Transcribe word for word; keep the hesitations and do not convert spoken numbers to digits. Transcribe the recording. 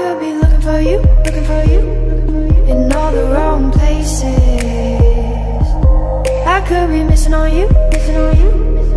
could be looking for you, looking for you in all the wrong places. I could be missing on you, missing on you.